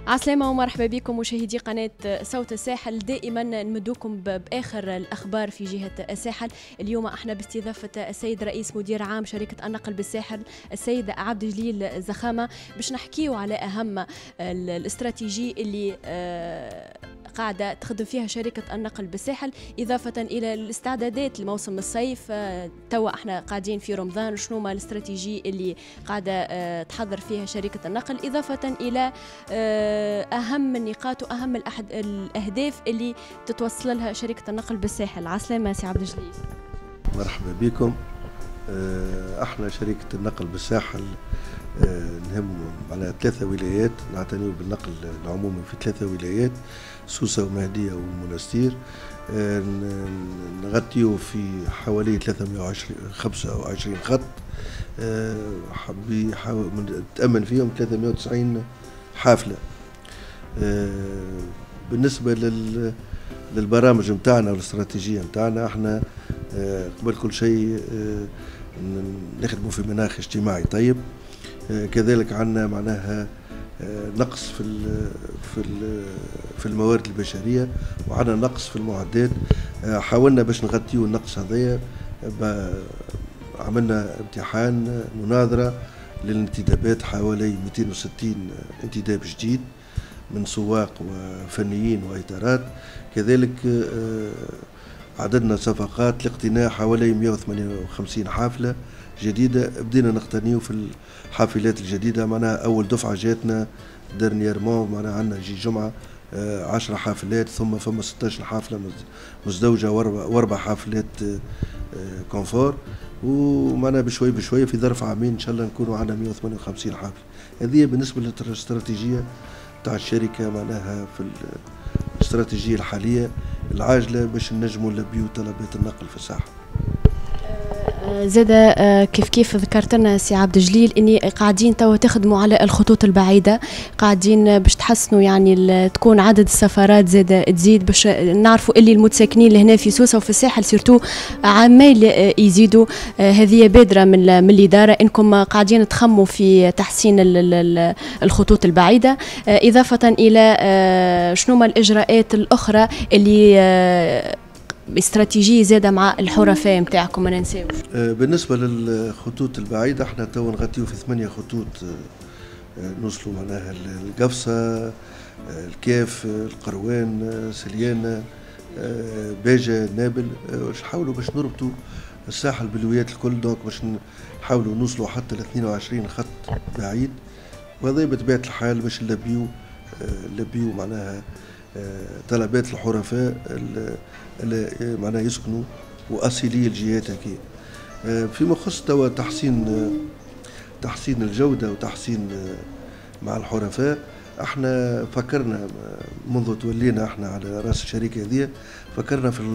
عسلامة ومرحبا بكم مشاهدي قناة صوت الساحل. دائما نمدوكم بآخر الأخبار في جهة الساحل. اليوم احنا باستضافة السيد رئيس مدير عام شركة النقل بالساحل السيد عبد الجليل زخامة باش نحكيو على أهم الاستراتيجي اللي قاعدة تخدم فيها شركة النقل بالساحل، إضافة إلى الاستعدادات لموسم الصيف. توا احنا قاعدين في رمضان، شنو ما الاستراتيجي اللي قاعدة تحضر فيها شركة النقل، إضافة إلى أهم النقاط وأهم الأهداف اللي تتوصل لها شركة النقل بالساحل. عسلامة سي عبد الجليل. مرحبا بكم. احنا شركة النقل بالساحل نهم على 3 ولايات، نعتني بالنقل العمومي في 3 ولايات، سوسة ومهدية والمنستير. نغطيه في حوالي 325 خط، تأمن فيهم 390 حافلة. بالنسبة للبرامج متاعنا والاستراتيجية متاعنا، احنا قبل كل شيء نخدموا في مناخ اجتماعي طيب. كذلك عندنا معناها نقص في الموارد البشرية، وعندنا نقص في المعدات. حاولنا باش نغطيو النقص هذايا، عملنا امتحان مناظرة للانتدابات، حوالي 260 انتداب جديد من سواق وفنيين وإطارات. كذلك عددنا صفقات لاقتناء حوالي 158 حافلة جديدة. بدينا نقتنيو في الحافلات الجديدة، معناها أول دفعة جاتنا ديرنييرمون، معناها عندنا جي جمعة 10 حافلات، ثم فما 16 حافلة مزدوجة و4 حافلات كونفور، ومعنا بشوي بشوي في ظرف عامين إن شاء الله نكونوا على 158 حافلة. هذه بالنسبة للاستراتيجية تاع الشركة، معناها في الاستراتيجية الحالية العاجلة باش نجموا نلبيو طلبات النقل في الساحل. زاد كيف ذكرت لنا سي عبد الجليل اني قاعدين توا تخدموا على الخطوط البعيده، قاعدين باش تحسنوا يعني تكون عدد السفرات زاد تزيد، باش نعرفوا اللي المتساكنين لهنا في سوسه وفي الساحل سيرتو عمال يزيدوا. هذه بادره من الاداره انكم قاعدين تخموا في تحسين الخطوط البعيده، اضافه الى شنو ما الاجراءات الاخرى اللي استراتيجية زادة مع الحرفاء نتاعكم ما ننساوش. بالنسبة للخطوط البعيدة احنا تو نغطيو في 8 خطوط، نوصلوا معناها القفصة، الكاف، القروان، سليانة، باجة، نابل. نحاولوا باش نربطوا الساحل بالولايات الكل، دونك باش نحاولوا نوصلوا حتى ل 22 خط بعيد، وهذا بطبيعة الحال باش نلبيو معناها طلبات الحرفاء اللي معناها يسكنوا واصيلي الجهات هكي. فيما يخص توا تحسين الجوده وتحسين مع الحرفاء، احنا فكرنا منذ تولينا احنا على راس الشركه هذه، فكرنا في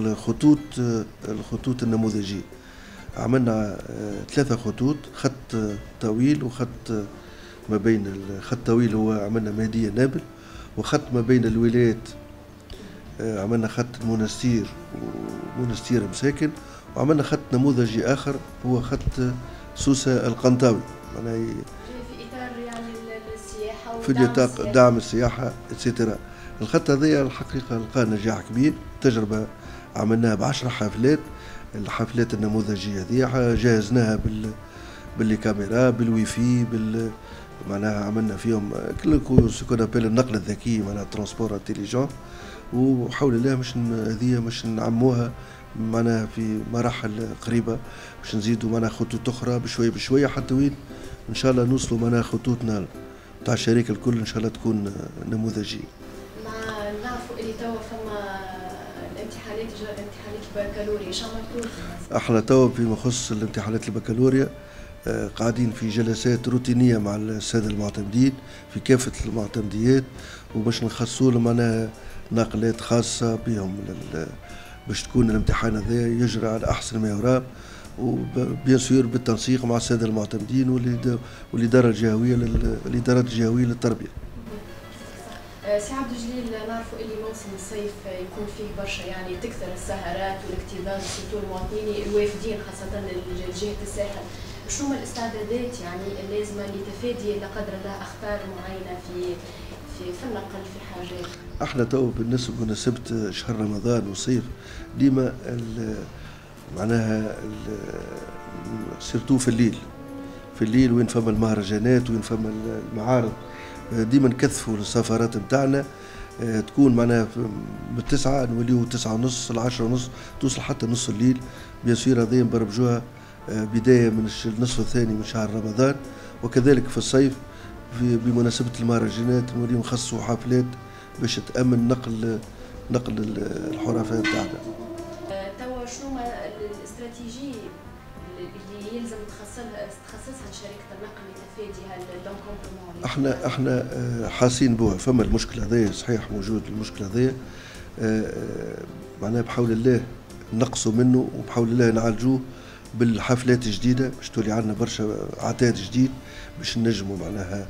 الخطوط النموذجيه. عملنا 3 خطوط، خط طويل وخط ما بين الخط الطويل هو عملنا مهديه نابل، وخط ما بين الولايات عملنا خط المنستير ومنستير مساكن، وعملنا خط نموذجي آخر هو خط سوسة القنطاوي، معناها في إطار يعني السياحة في نطاق دعم السياحة اتسيترا. الخط هذا الحقيقة لقى نجاح كبير، تجربة عملناها ب10 حافلات. الحافلات النموذجية هذه جهزناها بالكاميرا، بالويفي، معناها عملنا فيهم كل سكون ابل النقل الذكي، معناها ترانسبور انتيليجون، وحول الله مش نعموها معناها في مراحل قريبه، باش نزيدوا معناها خطوط اخرى بشويه بشويه حتى وين ان شاء الله نوصلوا معناها خطوطنا تاع الشركه الكل ان شاء الله تكون نموذجيه. نعرفوا اللي توا فما الامتحانات البكالوريا شامل. احنا توا فيما يخص الامتحانات البكالوريا قاعدين في جلسات روتينيه مع الساده المعتمدين في كافه المعتمديات، وباش نخصصوا لهم معناها ناقلات خاصه بهم باش تكون الامتحان هذا يجرى على احسن ما يرام، وبيان سور بالتنسيق مع الساده المعتمدين والاداره الجهويه الادارات الجهويه للتربيه. سي عبد الجليل، نعرفوا اللي موسم الصيف يكون فيه برشا يعني تكثر السهرات والاكتظاظ سيرتو المواطنين الوافدين خاصه لجهه الساحل. شنو الاستعدادات يعني اللازمه لتفادي لا قدر الله اخطار معينه في النقل في حاجات؟ احنا تو بالنسبه بمناسبه شهر رمضان والصيف ديما معناها سيرتو في الليل، في الليل وين فما المهرجانات وين فما المعارض ديما نكثفوا السفرات نتاعنا. تكون معناها بالتسعة نوليو 9:30 ل10:30 توصل حتى نص الليل. بيصير هذه نبرمجوها بداية من النصف الثاني من شهر رمضان، وكذلك في الصيف بمناسبة المهرجانات نوليو نخصصوا حفلات باش تأمن نقل الحرفاء نتاعنا. توا شنو الاستراتيجية اللي يلزم تخصصها شركة النقل لتفادي هالدونكومبلمون؟ احنا حاسين بها، فما المشكل هذايا صحيح موجود المشكل هذايا، معناها بحول الله نقصوا منه وبحول الله نعالجوه بالحفلات الجديدة باش تولي عندنا برشا عتاد جديد باش نجموا معناها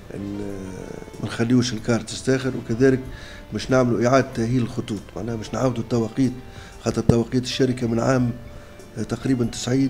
ما نخليوش الكار تستاخر، وكذلك باش نعملوا إعادة تأهيل الخطوط، معناها باش نعاودوا التوقيت، خاطر توقيت الشركة من عام تقريبا 90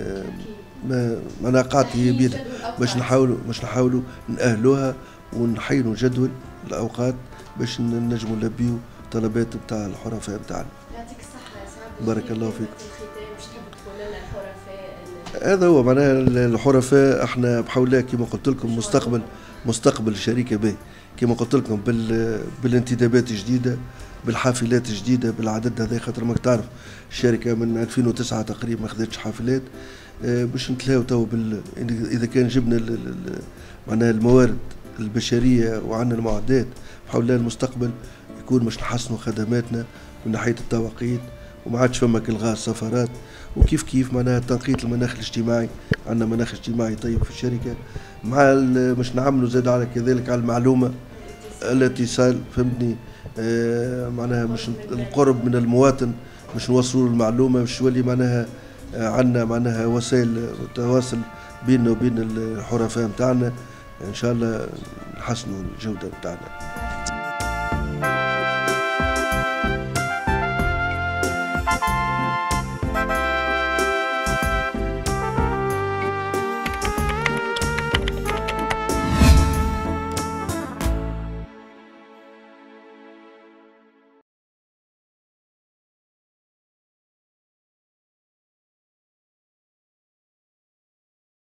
معناها قاعدة هي بيدها، باش نحاولوا نأهلوها ونحينوا جدول الأوقات باش نجموا نلبيو طلبات نتاع الحرفاء نتاعنا. يعطيك الصحة يا سعد. بارك الله فيك. باش تحب تقول لنا الحرفاء؟ هذا هو معناها الحرفاء، احنا بحول الله كما قلت لكم مستقبل الشركة باهي، كما قلت لكم بالانتدابات الجديدة، بالحافلات الجديدة، بالعدد هذا، خاطر ماك تعرف الشركة من 2009 تقريبا ما خذتش حافلات، باش نتلاو تو اذا كان جبنا معناها الموارد البشرية وعندنا المعدات، بحول الله المستقبل يكون باش نحسنوا خدماتنا من ناحية التوقيت، وما عادش فما الغاء السفرات، وكيف معناها تنقية المناخ الاجتماعي، عندنا مناخ اجتماعي طيب في الشركة، مع باش نعملوا زاد على كذلك على المعلومة الاتصال، فهمتني، معناها مش القرب من المواطن باش نوصلوا المعلومة، باش يولي معناها عندنا معناها وسائل تواصل بيننا وبين الحرفاء نتاعنا، ان شاء الله نحسنوا الجودة نتاعنا.